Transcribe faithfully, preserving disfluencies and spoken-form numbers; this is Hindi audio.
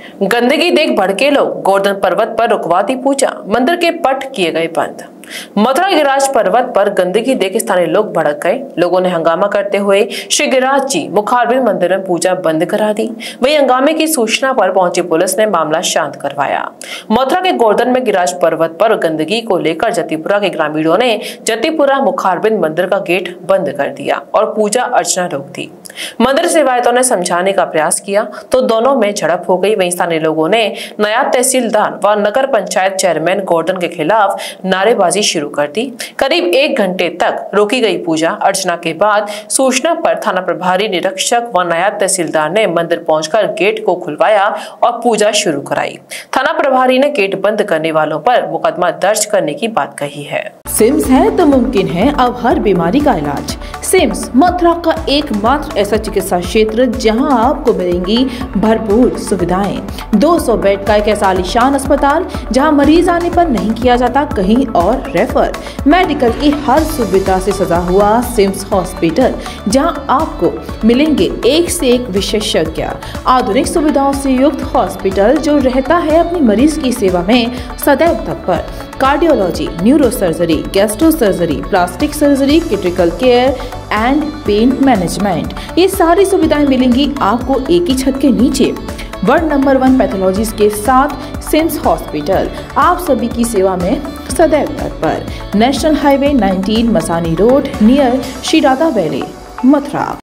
गंदगी देख भड़के लोग गोवर्धन पर्वत पर रुकवा दी पूजा, मंदिर के पट किए गए बंद। मथुरा गिरिराज पर्वत पर गंदगी देख स्थानीय लोग भड़क गए। लोगों ने हंगामा करते हुए श्री गिरिराज जी मुखारबिंद मंदिर में पूजा बंद करा दी। वहीं हंगामे की सूचना पर पहुंची पुलिस ने मामला शांत करवाया। मथुरा के गोवर्धन में गिरिराज पर्वत पर गंदगी को लेकर जतिपुरा के ग्रामीणों ने जतिपुरा मुखारबिंद मंदिर का गेट बंद कर दिया और पूजा अर्चना रोक दी। मंदिर सेवायतों ने समझाने का प्रयास किया तो दोनों में झड़प हो गई। वहीं स्थानीय लोगों ने नायब तहसीलदार व नगर पंचायत चेयरमैन गोवर्धन के खिलाफ नारेबाजी शुरू कर दी। करीब एक घंटे तक रोकी गई पूजा अर्चना के बाद सूचना पर थाना प्रभारी निरीक्षक व नायब तहसीलदार ने मंदिर पहुंचकर गेट को खुलवाया और पूजा शुरू कराई। थाना प्रभारी ने गेट बंद करने वालों पर मुकदमा दर्ज करने की बात कही है। सिम्स है तो मुमकिन है अब हर बीमारी का इलाज। सिम्स मथुरा का एकमात्र ऐसा चिकित्सा क्षेत्र जहां आपको मिलेंगी भरपूर सुविधाएं। दो सौ बेड का एक ऐसा आलीशान अस्पताल जहां मरीज आने पर नहीं किया जाता कहीं और रेफर। मेडिकल की हर सुविधा से सजा हुआ सिम्स हॉस्पिटल जहां आपको मिलेंगे एक से एक विशेषज्ञ। आधुनिक सुविधाओं से युक्त हॉस्पिटल जो रहता है अपनी मरीज की सेवा में सदैव तत्पर। Cardiology, neuro surgery, gastro surgery, plastic surgery, critical care and pain management, ये सारी सुविधाएं मिलेंगी आपको एक ही छत के नीचे। वर्ल्ड नंबर वन पैथोलॉजीज के साथ सिम्स हॉस्पिटल आप सभी की सेवा में सदैव तत्पर। National highway nineteen Masani road near Shri Radha valley, Mathura.